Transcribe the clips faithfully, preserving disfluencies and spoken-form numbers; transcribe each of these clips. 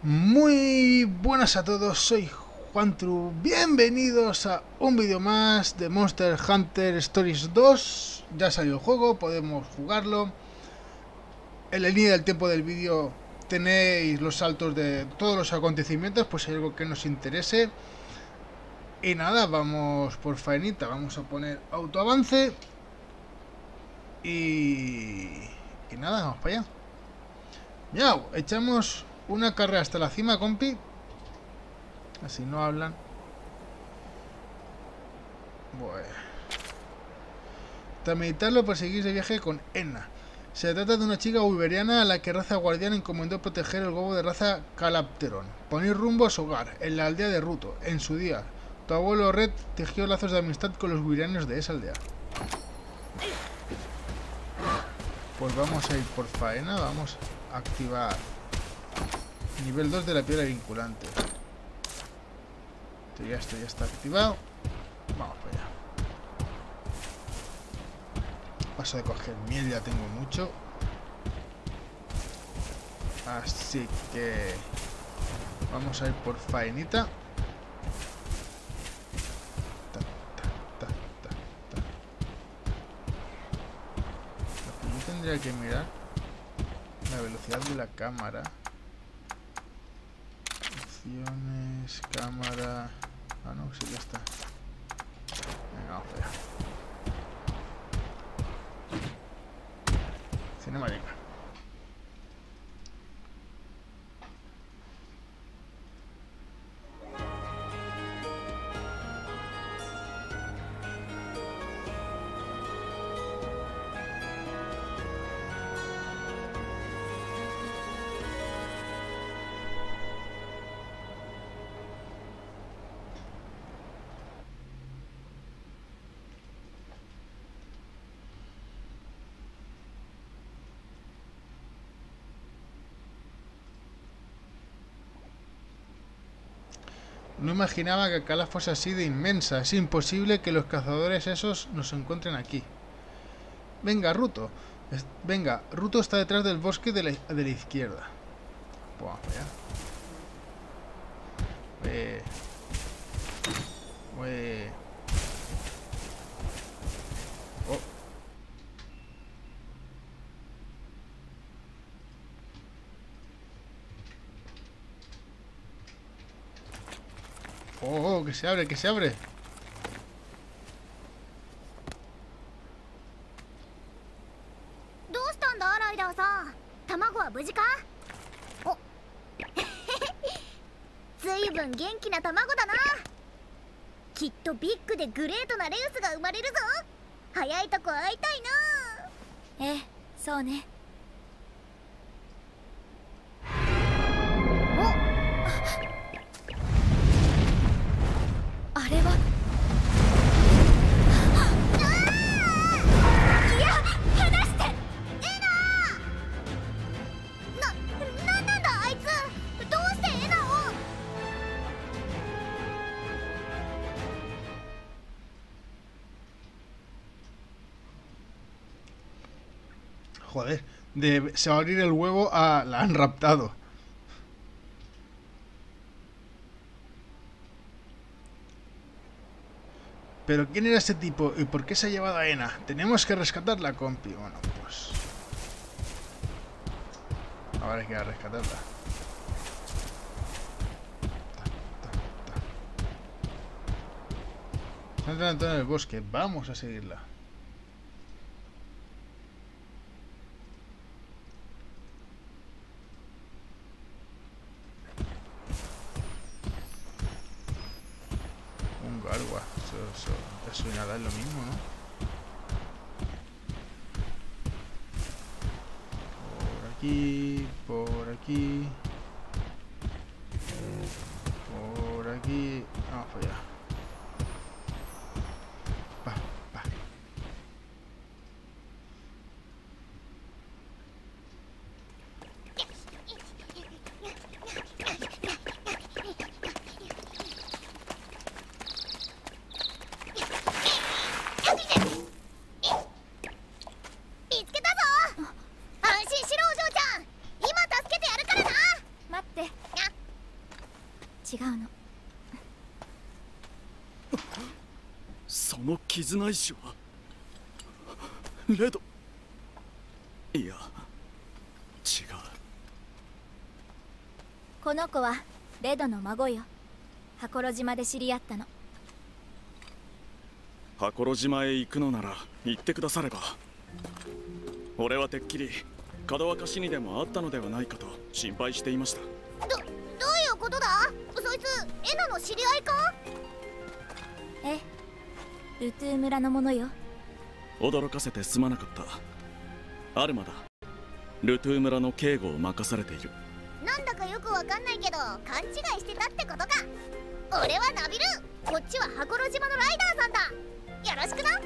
Muy buenas a todos, soy Juantru. Bienvenidos a un vídeo más de Monster Hunter Stories dos. Ya salió el juego, podemos jugarlo. En la línea del tiempo del vídeo tenéis los saltos de todos los acontecimientos, pues si hay algo que nos interese. Y nada, vamos por faenita, vamos a poner autoavance. Y... y nada, vamos para allá. Miau, echamos una carrera hasta la cima, compi. Así no hablan. Bueno. Tras meditarlo, perseguís de viaje con Enna. Se trata de una chica uberiana a la que Raza Guardián encomendó proteger el globo de raza Calapteron. Poner rumbo a su hogar, en la aldea de Ruto, en su día. Tu abuelo Red tejió lazos de amistad con los uberianos de esa aldea. Pues vamos a ir por faena, vamos a activar nivel dos de la piedra vinculante. Esto ya, esto ya está activado. Vamos para allá. Paso de coger miel, ya tengo mucho. Así que vamos a ir por faenita. Ta, ta, ta, ta, ta. Lo que yo tendría que mirar la velocidad de la cámara. Opciones, cámara. Ah, no, sí, ya está. Venga, vamos allá. Cinemática. No imaginaba que Cala fuese así de inmensa. Es imposible que los cazadores esos nos encuentren aquí. Venga, Ruto. Es, venga, Ruto está detrás del bosque de la, de la izquierda. Pues vamos allá. Ué. Ué. Oh. Oh, oh, que se abre, que se abre. Joder, de, se va a abrir el huevo a... la han raptado. Pero ¿quién era ese tipo? ¿Y por qué se ha llevado a Enna? Tenemos que rescatarla, compi. Bueno, pues... ahora hay que rescatarla. Está entrando en el bosque. Vamos a seguirla. Agua, eso, eso, eso y nada es lo mismo, ¿no? Por aquí, por aquí, por aquí, vamos para allá. Va, va. 違うの。 その絆石はレド。いや違う。 この子はレドの孫よ。箱呂島で知り合ったの。 箱呂島へ行くのなら行ってくだされば。俺はてっきりかどわかしにでもあったのではないかと心配していました。 ど、どういうことだ？そいつエナの知り合いか？ ええ、ルトゥー村のものよ。 驚かせてすまなかった。アルマだ。ルトゥー村の警護を任されている。 なんだかよくわかんないけど勘違いしてたってことか。俺はナビル、こっちは箱呂島のライダーさんだ。よろしくな。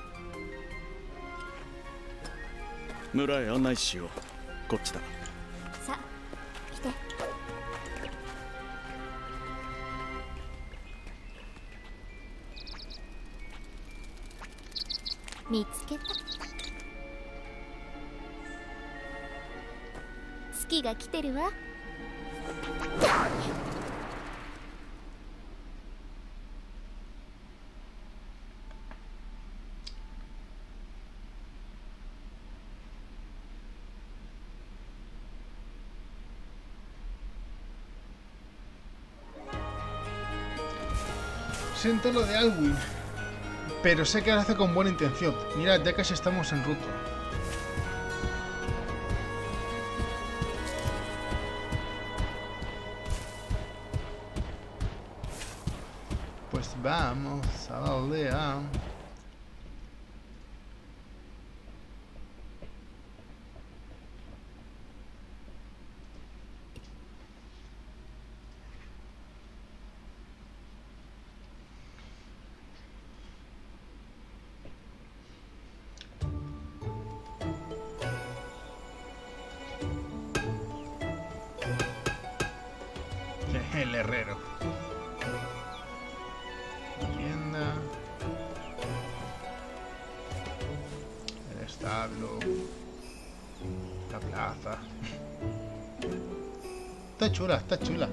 村へ案内しよう。こっちだ。 さあ来て。見つけた。月が来てるわ。 Siento lo de Alwyn, pero sé que lo hace con buena intención. Mirad, ya casi estamos en ruta. Pues vamos a la aldea. El herrero. Tienda. El establo. La plaza. Está chula, está chula.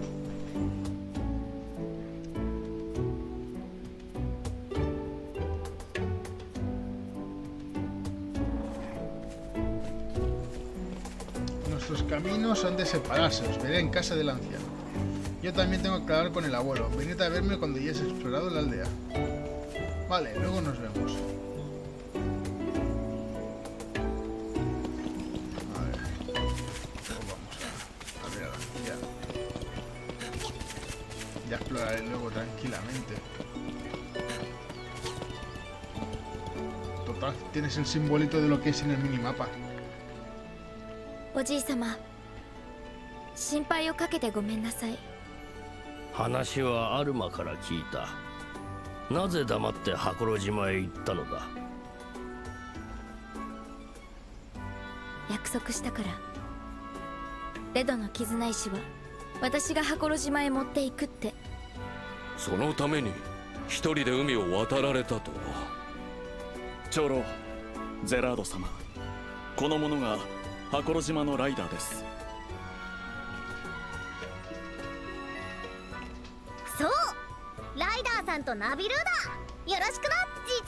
Nuestros caminos han de separarse. Os veré en casa del anciano. Yo también tengo que hablar con el abuelo. Venid a verme cuando hayáis explorado la aldea. Vale, luego nos vemos. A ver. Vamos a, a ver a la tía. Ya exploraré luego tranquilamente. Total, tienes el simbolito de lo que es en el minimapa. おじいさま、心配をかけてごめんなさい。 話はアルマから聞いた。なぜ黙って箱呂島へ行ったのだ？ 約束したから。レドの絆石は私が箱呂島へ持っていくって。 そのために一人で海を渡られたとは。 長老ゼラード様、この者が箱呂島のライダーです。 そう、ライダーさんとナビルーだ。よろしくな、じい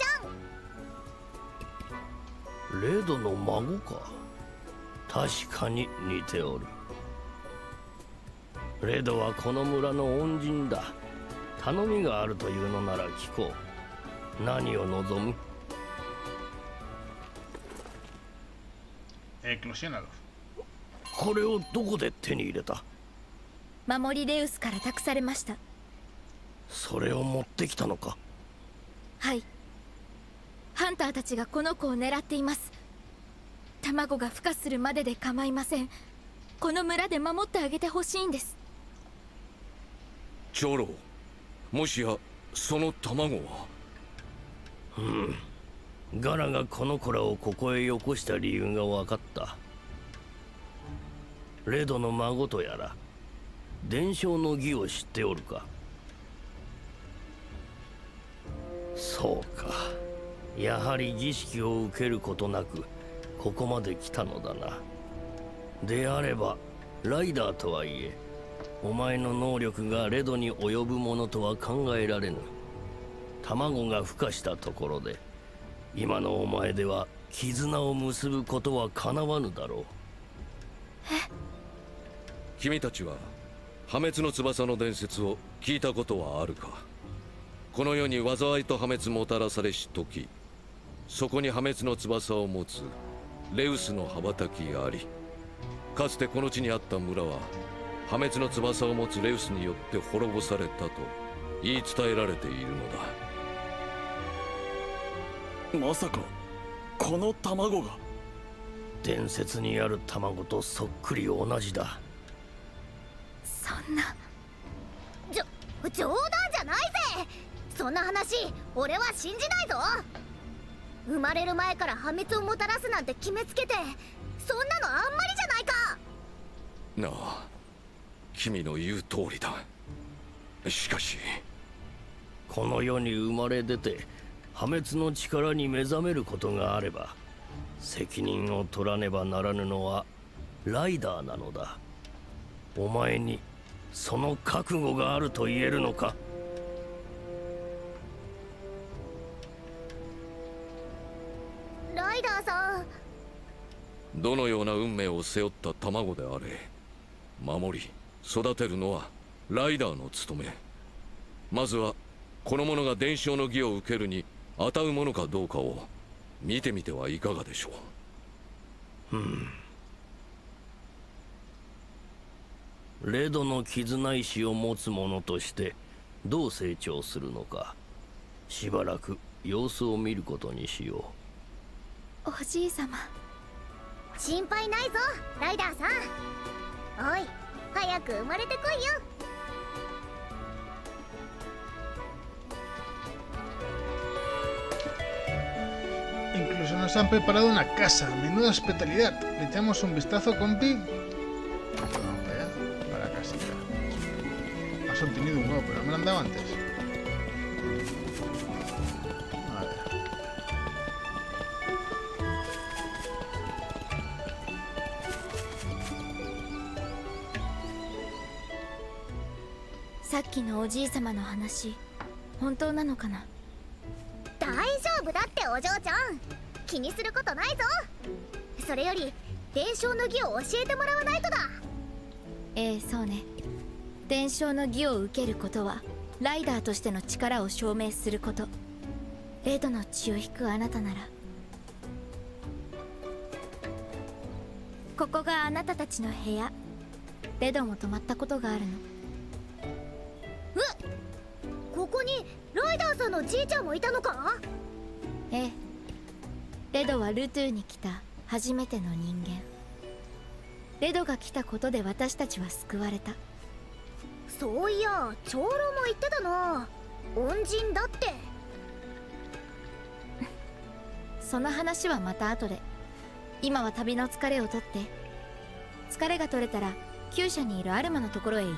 ちゃん。 レドの孫か。確かに似ておる。レドはこの村の恩人だ。頼みがあるというのなら聞こう。何を望む？ Eclosionalos。 これをどこで手に入れた？ 守りレウスから託されました。 それを持ってきたのか？ はい。ハンターたちがこの子を狙っています。卵が孵化するまでで構いません。この村で守ってあげてほしいんです。 長老、もしやその卵は？ うん。ガラがこの子らをここへよこした理由が分かった。レドの孫とやら伝承の儀を知っておるか？そうか、やはり儀式を受けることなくここまで来たのだな。であればライダーとはいえお前の能力がレドに及ぶものとは考えられぬ。卵が孵化したところで今のお前では絆を結ぶことはかなわぬだろう。 え？ 君たちは破滅の翼の伝説を聞いたことはあるか？この世に災いと破滅もたらされし時、そこに破滅の翼を持つレウスの羽ばたきがあり、かつてこの地にあった村は破滅の翼を持つレウスによって滅ぼされたと言い伝えられているのだ。 まさかこの卵が？ 伝説にある卵とそっくり同じだ。 そんな。 じょ冗談じゃないぜ。そんな話俺は信じないぞ。生まれる前から破滅をもたらすなんて決めつけて、そんなのあんまりじゃないか。 なあ、君の言う通りだ。しかしこの世に生まれ出て破滅の力に目覚めることがあれば、責任を取らねばならぬのはライダーなのだ。お前にその覚悟があると言えるのか？ ライダーさん、 どのような運命を背負った卵であれ、守り育てるのはライダーの務め。まずはこの者が伝承の儀を受けるに当たうものかどうかを見てみてはいかがでしょう。 うんレドの絆石を持つ者としてどう成長するのか、しばらく様子を見ることにしよおじい様。 心配ないぞライダーさん。おい、早く生まれてこいよ。 Incluso nos han preparado una casa. Menuda hospitalidad. Le echamos un vistazo, compi. Vamos para allá, para la casita. Has obtenido un huevo, pero no me lo han dado antes. A ver. さっきのおじい様の話、本当なのかな？ 大丈夫だってお嬢ちゃん、気にすることないぞ。それより伝承の儀を教えてもらわないとだ。 ええ、そうね。伝承の儀を受けることはライダーとしての力を証明すること。レドの血を引くあなたなら。ここがあなたたちの部屋。レドも泊まったことがあるの。 え、ここにライダーさんのじいちゃんもいたのか？ ええ。レドはルトゥーに来た初めての人間。レドが来たことで私たちは救われた。 そういや長老も言ってたな、恩人だって。 その話はまた後で。今は旅の疲れを取って。疲れが取れたら厩舎にいるアルマのところへ行って。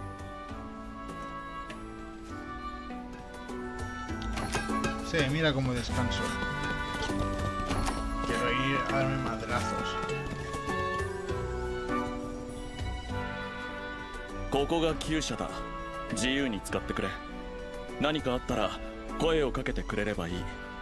Sí, mira cómo descanso. Quiero ir a darme madrazos. ここが厩舎だ。自由に使ってくれ。何かあったら声をかけてくれればいい。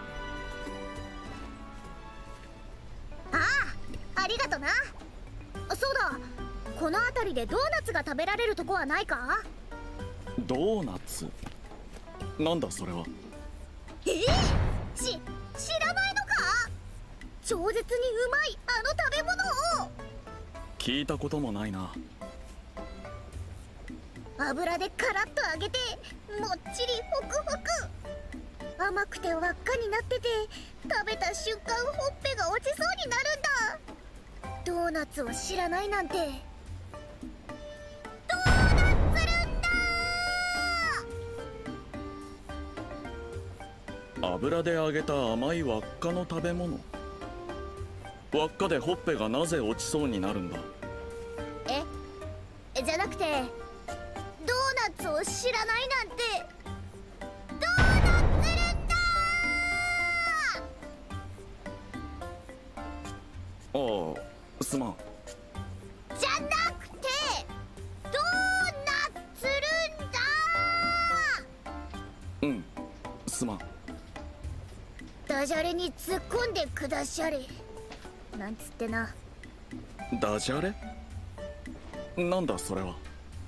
ああ、ありがとな。そうだ、この辺りでドーナツが食べられるとこはないか？ ドーナツ？なんだそれは。 えー、し、知らないのか？超絶にうまいあの食べ物を。 聞いたこともないな。 油でカラッと揚げてもっちりホクホク、甘くて輪っかになってて、食べた瞬間ほっぺが落ちそうになるんだ。ドーナツを知らないなんて。ドーナツるんだ。 油で揚げた甘い輪っかの食べ物。輪っかでほっぺがなぜ落ちそうになるんだ？ え、じゃなくてドーナツを知らないなんて。ドーナツるんだ。 ああ、すまん。 じゃなくてドーダジャレに突っ込んでくだしゃれ。なんつってな。 ダジャレ？なんだそれは。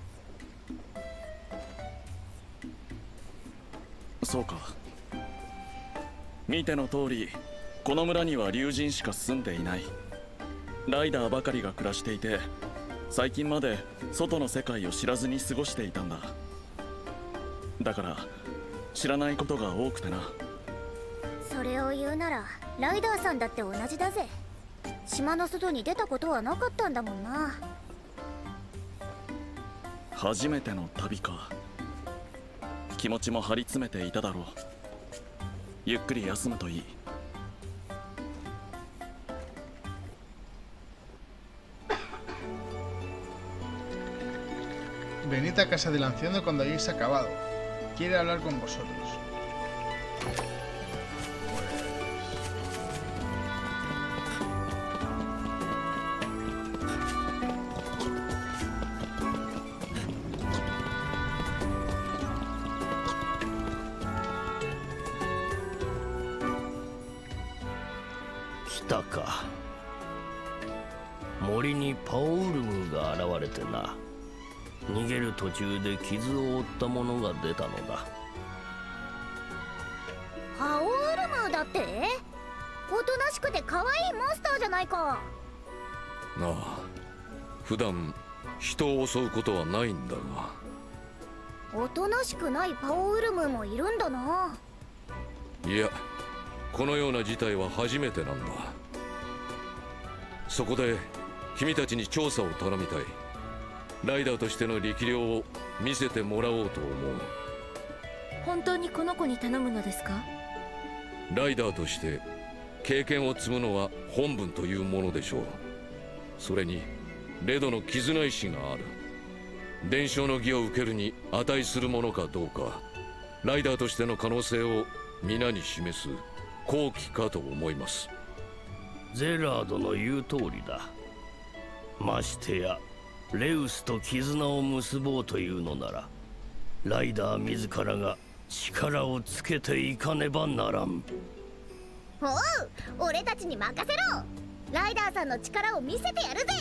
そうか。見ての通り、この村には竜神しか住んでいない。ライダーばかりが暮らしていて、最近まで外の世界を知らずに過ごしていたんだ。だから知らないことが多くてな。 それを言うならライダーさんだって同じだぜ。島の外に出たことはなかったんだもんな。 初めての旅か。気持ちも張り詰めていただろう。ゆっくり休むといい。 Venid a casa del anciano cuando hayáis acabado. Quiere hablar con vosotros. Pues... 来たか。森にパオウルムが現れてな。逃げる途中で傷を負ったものが出たのだ。 パオウルムだって？おとなしくて可愛いモンスターじゃないか。 なあ、普段人を襲うことはないんだが。 おとなしくないパオウルムもいるんだな。 いや、このような事態は初めてなんだ。そこで君たちに調査を頼みたい。ライダーとしての力量を見せてもらおうと思う。 本当にこの子に頼むのですか？ ライダーとして経験を積むのは本分というものでしょう。それにレドの絆意志がある。伝承の儀を受けるに値するものかどうか、ライダーとしての可能性を皆に示す好機かと思います。 ゼラードの言う通りだ。ましてやレウスと絆を結ぼうというのなら、ライダー自らが力をつけていかねばならん。 おう、俺たちに任せろ。ライダーさんの力を見せてやるぜ。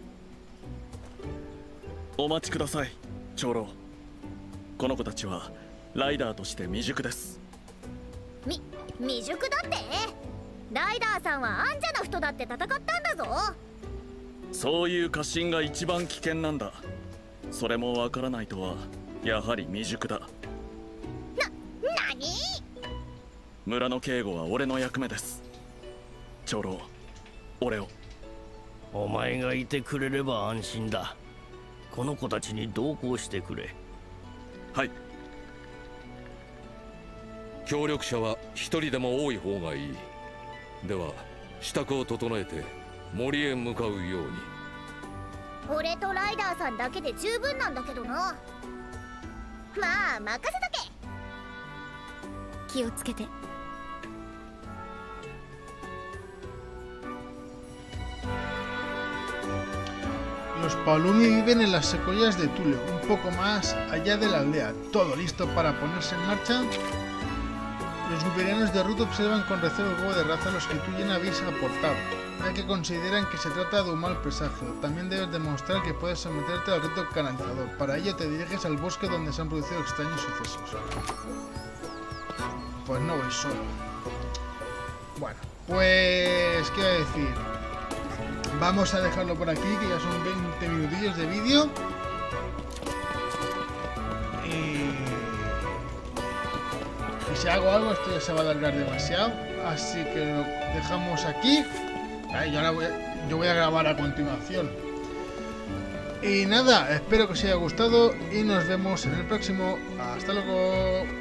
お待ちください、長老。この子たちはライダーとして未熟です。 み、未熟だって？ライダーさんはアンジャな人だって戦ったんだぞ。 そういう過信が一番危険なんだ。それもわからないとはやはり未熟だ。な、 なに？ 村の警護は俺の役目です。長老、俺を。 お前がいてくれれば安心だ。この子たちに同行してくれ。 はい。 協力者は一人でも多い方がいい。では支度を整えて森へ向かうように。 俺とライダーさんだけで十分なんだけどな。まあ任せとけ。 気をつけて。 Los Palumi viven en las secuoyas de Tulio, un poco más allá de la aldea. Todo listo para ponerse en marcha. Los guberianos de Ruth observan con recelo el juego de raza a los que tú ya habéis aportado, ya que consideran que se trata de un mal presagio. También debes demostrar que puedes someterte al reto canalizador. Para ello te diriges al bosque donde se han producido extraños sucesos. Pues no voy solo. Bueno, pues qué voy a decir. Vamos a dejarlo por aquí, que ya son veinte minutillos de vídeo. Y... y si hago algo, esto ya se va a alargar demasiado. Así que lo dejamos aquí. Ay, yo, ahora voy a, yo voy a grabar a continuación. Y nada, espero que os haya gustado y nos vemos en el próximo. Hasta luego.